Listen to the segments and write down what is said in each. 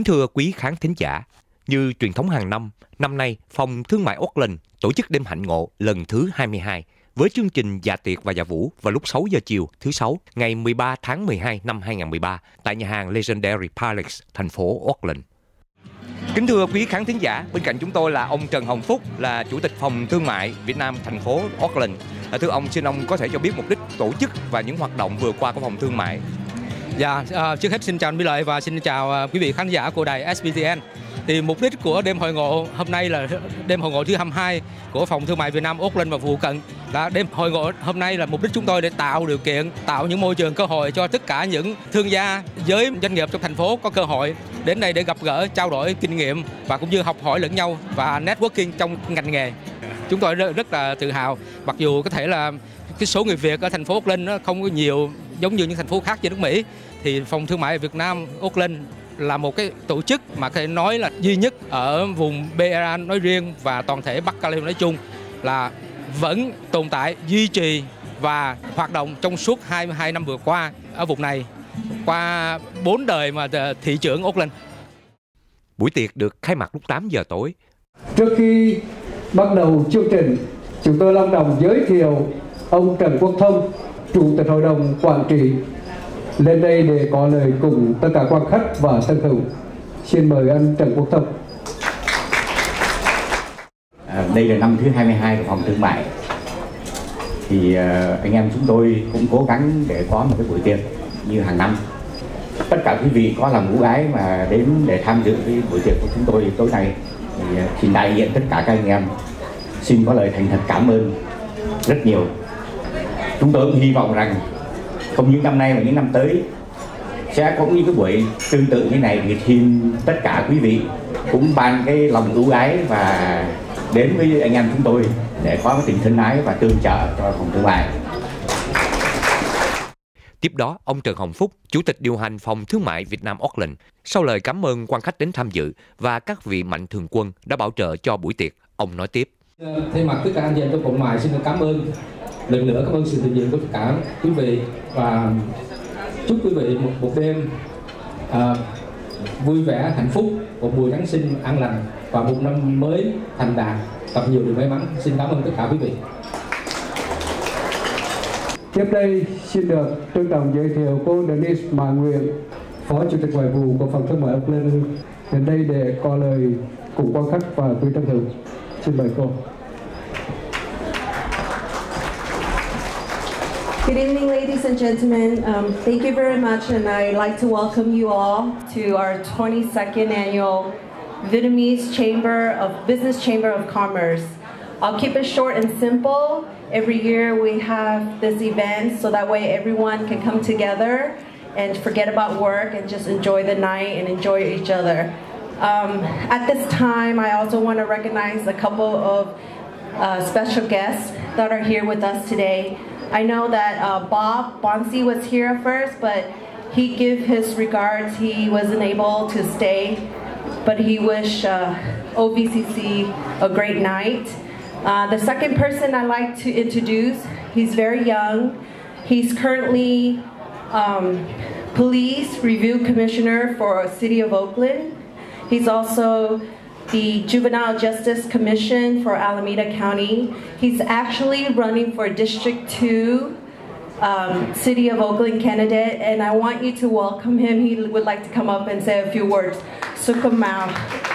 thưa quý khán thính giả, như truyền thống hàng năm, năm nay Phòng Thương mại Auckland tổ chức đêm hạnh ngộ lần thứ 22 với chương trình dạ tiệc và dạ vũ vào lúc 6 giờ chiều thứ Sáu ngày 13 tháng 12 năm 2013 tại nhà hàng Legendary Palace, thành phố Auckland. Kính thưa quý khán thính giả, bên cạnh chúng tôi là ông Trần Hồng Phúc, là Chủ tịch Phòng Thương mại Việt Nam thành phố Auckland. Thưa ông, xin ông có thể cho biết mục đích tổ chức và những hoạt động vừa qua của Phòng Thương mại. Dạ, trước hết xin chào anh Mỹ Lợi và xin chào quý vị khán giả của đài SBTN. Thì mục đích của đêm hội ngộ hôm nay là đêm hội ngộ thứ 22 của Phòng Thương mại Việt Nam Auckland và phụ cận. Đêm hội ngộ hôm nay là mục đích chúng tôi để tạo điều kiện, tạo những môi trường cơ hội cho tất cả những thương gia, giới doanh nghiệp trong thành phố có cơ hội đến đây để gặp gỡ, trao đổi kinh nghiệm và cũng như học hỏi lẫn nhau và networking trong ngành nghề. Chúng tôi rất là tự hào, mặc dù có thể là cái số người Việt ở thành phố Auckland nó không có nhiều giống như những thành phố khác trên nước Mỹ, thì Phòng Thương mại Việt Nam Auckland là một cái tổ chức mà có thể nói là duy nhất ở vùng BRA nói riêng và toàn thể Bắc California nói chung là vẫn tồn tại, duy trì và hoạt động trong suốt 22 năm vừa qua ở vùng này, qua 4 đời mà thị trưởng Auckland. Buổi tiệc được khai mạc lúc 8 giờ tối. Trước khi bắt đầu chương trình, chúng tôi long trọng giới thiệu ông Trần Quốc Thông, Chủ tịch Hội đồng Quản trị, lên đây để có lời cùng tất cả quan khách và thân hữu. Xin mời anh Trần Quốc Thông. Đây là năm thứ 22 của Phòng Thương mại. Thì anh em chúng tôi cũng cố gắng để có một cái buổi tiệc như hàng năm. Tất cả quý vị có lòng ưu ái mà đến để tham dự cái buổi tiệc của chúng tôi tối nay, thì xin đại diện tất cả các anh em xin có lời thành thật cảm ơn rất nhiều. Chúng tôi cũng hy vọng rằng không những năm nay mà những năm tới sẽ có những cái buổi tương tự như này, thì xin tất cả quý vị cũng ban cái lòng ưu ái và đến với anh em chúng tôi để có cái tình thân ái và tương trợ cho Phòng Thương mại. Tiếp đó, ông Trần Hồng Phúc, Chủ tịch điều hành Phòng Thương mại Việt Nam Auckland, sau lời cảm ơn quan khách đến tham dự và các vị mạnh thường quân đã bảo trợ cho buổi tiệc, ông nói tiếp. Thay mặt tất cả anh chị em trong cộng mại xin được cảm ơn lần nữa, cảm ơn sự hiện diện của tất cả quý vị và chúc quý vị một đêm vui vẻ, hạnh phúc, một mùa Giáng sinh an lành và một năm mới thành đạt, gặp nhiều điều may mắn. Xin cảm ơn tất cả quý vị. Tiếp đây xin được trân trọng giới thiệu cô Denise Mã Nguyện, Phó Chủ tịch Ngoại vụ của Phòng Thương mại Auckland, đến đây để có lời cùng quan khách và quý thân hữu. Xin mời cô. Good evening, ladies and gentlemen. Thank you very much, and I'd like to welcome you all to our 22nd annual Vietnamese Business Chamber of Commerce. I'll keep it short and simple. Every year we have this event so that way everyone can come together and forget about work and just enjoy the night and enjoy each other. At this time, I also want to recognize a couple of special guests that are here with us today. I know that Bob Bonsi was here at first, but he gave his regards. He wasn't able to stay, but he wished OVCC a great night. The second person I'd like to introduce, he's very young. He's currently Police Review Commissioner for City of Auckland. He's also the Juvenile Justice Commission for Alameda County. He's actually running for District 2 City of Auckland candidate, and I want you to welcome him. He would like to come up and say a few words. Sukham Mao.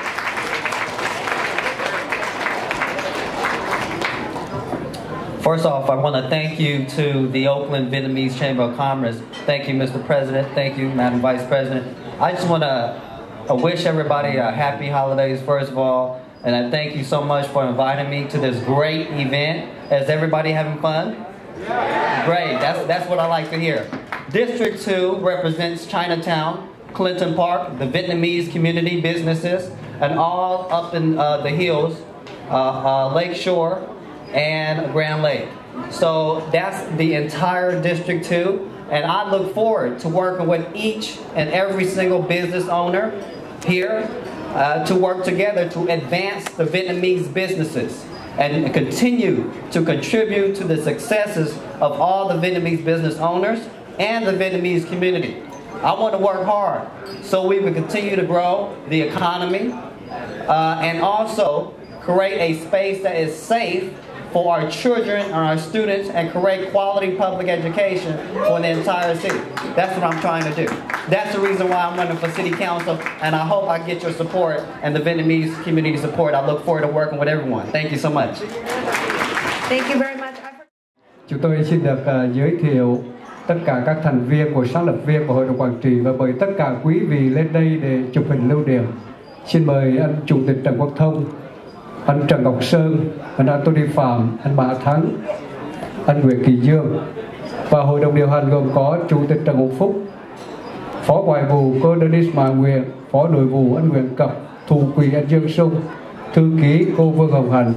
First off, I want to thank you to the Auckland Vietnamese Chamber of Commerce. Thank you, Mr. President. Thank you, Madam Vice President. I just want to wish everybody a happy holidays, first of all, and I thank you so much for inviting me to this great event. Is everybody having fun? Great, that's what I like to hear. District 2 represents Chinatown, Clinton Park, the Vietnamese community businesses, and all up in the hills, Lake Shore, and Grand Lake. So that's the entire District 2, and I look forward to working with each and every single business owner here to work together to advance the Vietnamese businesses and continue to contribute to the successes of all the Vietnamese business owners and the Vietnamese community. I want to work hard so we can continue to grow the economy and also create a space that is safe for our children and our students and create quality public education for the entire city. That's what I'm trying to do. That's the reason why I'm running for city council, and I hope I get your support and the Vietnamese community support. I look forward to working with everyone. Thank you so much. Thank you very much. Chúng tôi xin được giới thiệu tất cả các thành viên của sáng lập viên của Hội đồng Quản trị và mời tất cả quý vị lên đây để chụp hình lưu niệm. Xin mời anh Chủ tịch Trần Quốc Thông, anh Trần Ngọc Sơn, anh Anthony Phạm, anh Mã Thắng, anh Nguyễn Kỳ Dương. Và hội đồng điều hành gồm có Chủ tịch Trần Hùng Phúc, Phó Ngoại vụ cô Denise Mà Nguyệt, Phó Nội vụ anh Nguyễn Cập, Thủ quỹ anh Dương Sung, Thư ký cô Vương Hồng Hạnh.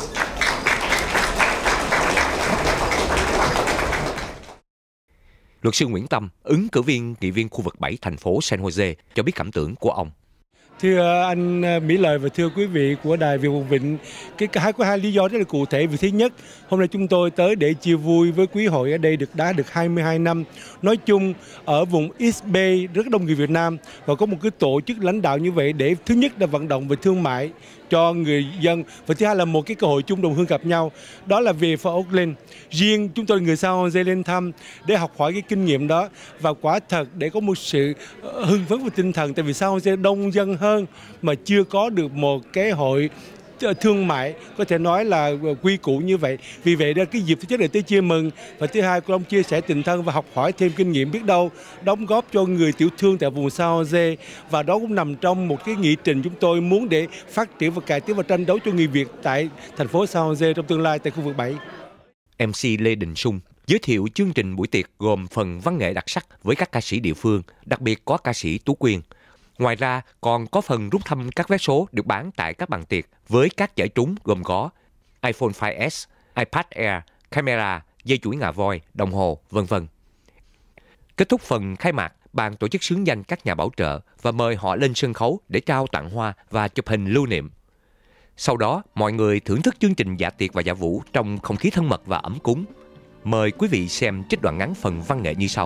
Luật sư Nguyễn Tâm, ứng cử viên nghị viên khu vực 7 thành phố San Jose, cho biết cảm tưởng của ông. Thưa anh Mỹ Lợi và thưa quý vị của Đài Việt Vùng Vịnh, có hai lý do rất là cụ thể. Vì thứ nhất, hôm nay chúng tôi tới để chia vui với quý hội ở đây đã được 22 năm. Nói chung ở vùng East Bay rất đông người Việt Nam và có một cái tổ chức lãnh đạo như vậy để thứ nhất là vận động về thương mại cho người dân và thứ hai là một cái cơ hội chung đồng hương gặp nhau. Đó là về for Oakland. Riêng chúng tôi người San Jose lên thăm để học hỏi cái kinh nghiệm đó và quả thật để có một sự hưng phấn và tinh thần, tại vì San Jose đông dân hơn mà chưa có được một cái hội thương mại có thể nói là quy củ như vậy. Vì vậy đó, cái dịp thứ nhất là tới chia mừng và thứ hai cũng chia sẻ tình thân và học hỏi thêm kinh nghiệm, biết đâu đóng góp cho người tiểu thương tại vùng San Jose. Và đó cũng nằm trong một cái nghị trình chúng tôi muốn để phát triển và cải tiến và tranh đấu cho người Việt tại thành phố San Jose trong tương lai tại khu vực 7. MC Lê Đình Sung giới thiệu chương trình buổi tiệc gồm phần văn nghệ đặc sắc với các ca sĩ địa phương, đặc biệt có ca sĩ Tú Quyên. Ngoài ra, còn có phần rút thăm các vé số được bán tại các bàn tiệc với các giải trúng gồm có iPhone 5S, iPad Air, camera, dây chuỗi ngà voi, đồng hồ, v.v. Kết thúc phần khai mạc, ban tổ chức xướng danh các nhà bảo trợ và mời họ lên sân khấu để trao tặng hoa và chụp hình lưu niệm. Sau đó, mọi người thưởng thức chương trình dạ tiệc và dạ vũ trong không khí thân mật và ấm cúng. Mời quý vị xem trích đoạn ngắn phần văn nghệ như sau.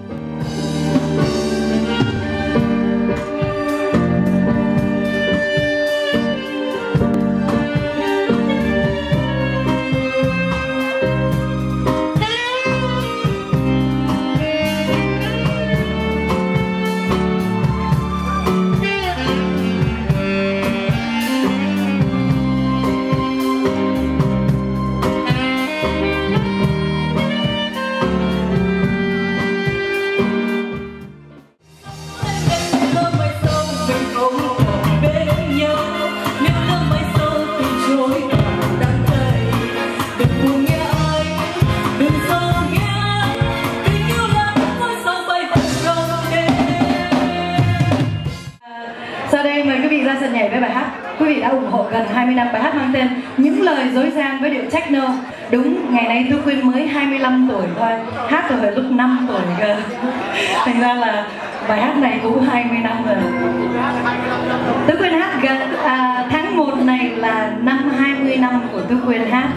Sau đây mời quý vị ra sân nhảy với bài hát. Quý vị đã ủng hộ gần 20 năm bài hát mang tên Những lời dối gian với điệu techno. Đúng, ngày nay Tú Quyên mới 25 tuổi thôi, hát từ hồi lúc 5 tuổi cơ. Thành ra là bài hát này cũng 20 năm rồi. Tú Quyên hát gần tháng 1 này là năm 20 năm của Tú Quyên hát.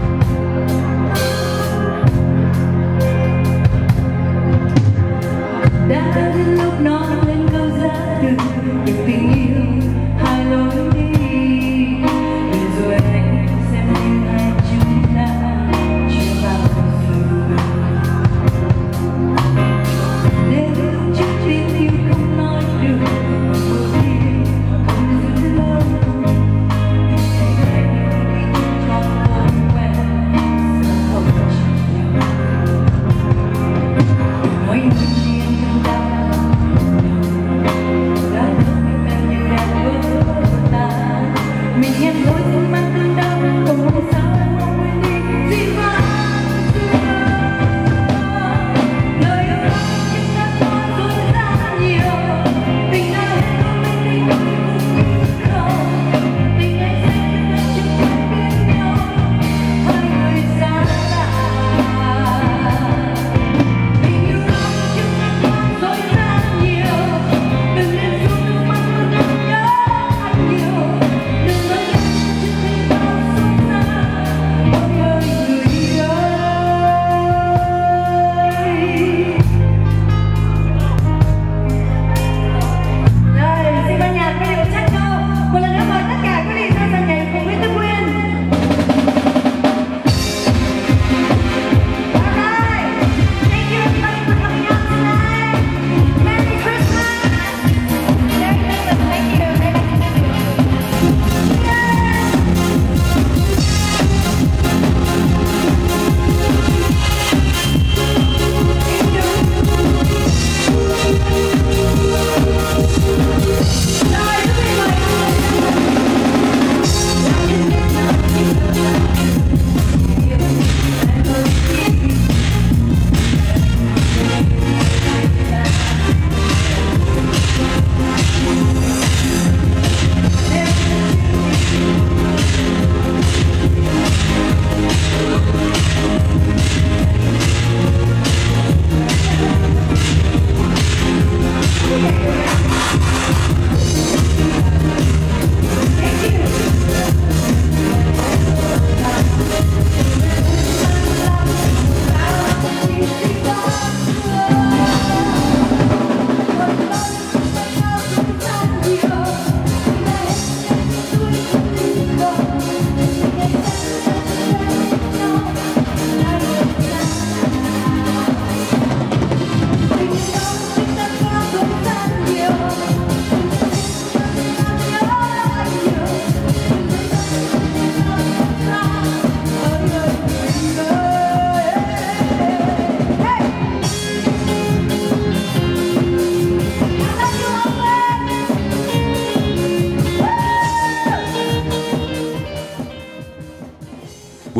Đã đến lúc nói lên câu ra được tình yêu hai lối đi, để rồi anh xem như hai chúng ta chưa bao giờ đến trước tin yêu không nói được một điều không giữ lâu, hãy cho tôi quen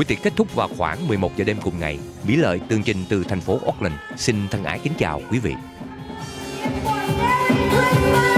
tiệc kết thúc vào khoảng 11 giờ đêm cùng ngày. Mỹ Lợi tường trình từ thành phố Auckland. Xin thân ái kính chào quý vị.